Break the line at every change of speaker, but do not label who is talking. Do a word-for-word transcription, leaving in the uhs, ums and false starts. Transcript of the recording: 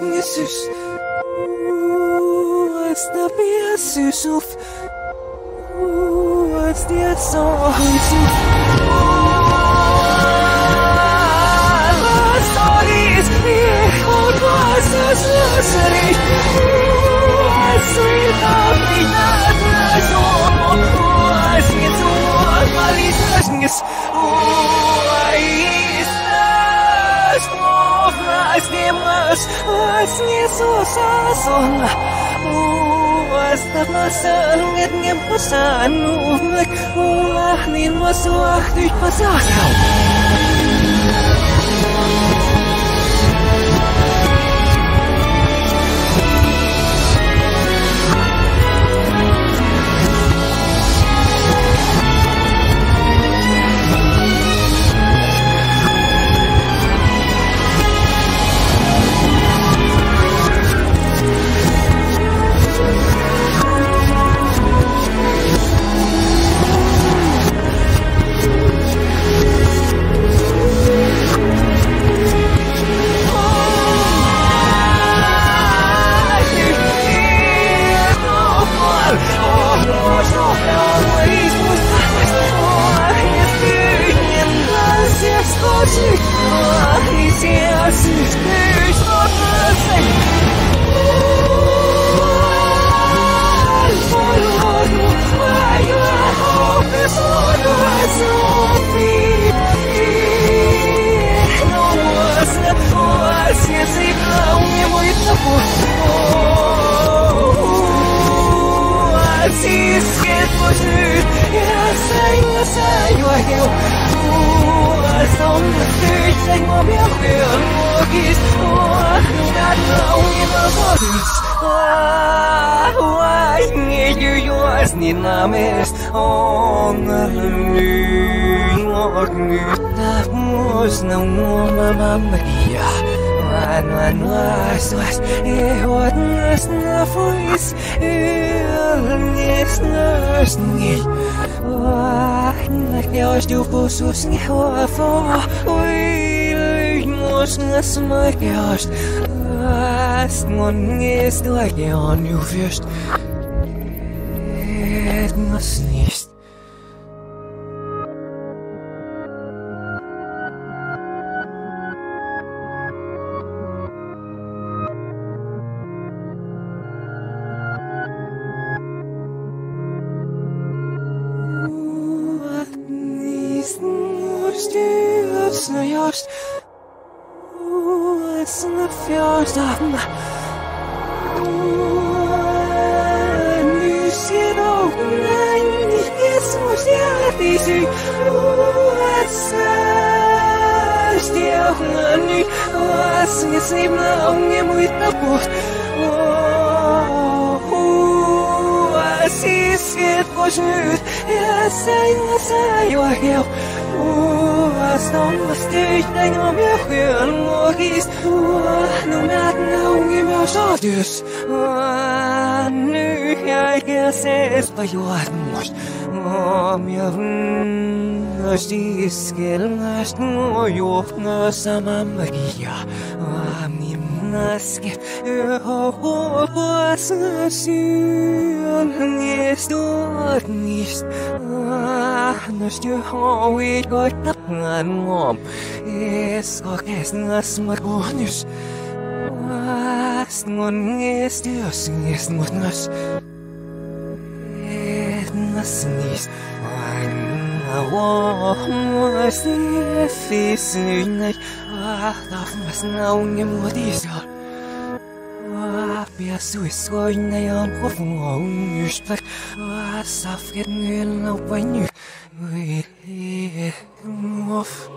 Jesus. What's the Jesus of? What's the song? Stories, what was this luxury? Sweet of me, not my soul. Was it all my listeners? Why is this love like demons? Was it so song? Was the muscle with me was a movement? Oh, I was so active, was I? Sus nie hofor, oi, mos nas markast, as man ist like on you first, it must nicht. Fjørst af mig. Nu ser du mig, Jesus, jeg er det syg. Stjerne ny, og jeg slipper unge mod dig bort. Og sidst et på snydt, jeg sagde, sagde jo her. Og stående støyten om jeg hører og gist. Nu er den unge med så dys. Og nu jeg kan ses på jorden most. Om jeg vunner stiskælmest og jordner sammen magia. Og min naske og håber så syren jeg stort nist. Og styr har vi godt tappan om. Es og kæsten og smarkonus. Ngon styrs nest mot nas. Et nas nist. Wa fis nai. Af mas naunge mot isar. Bia suis goi nai on profung justak. Safget nel no panyu. We off.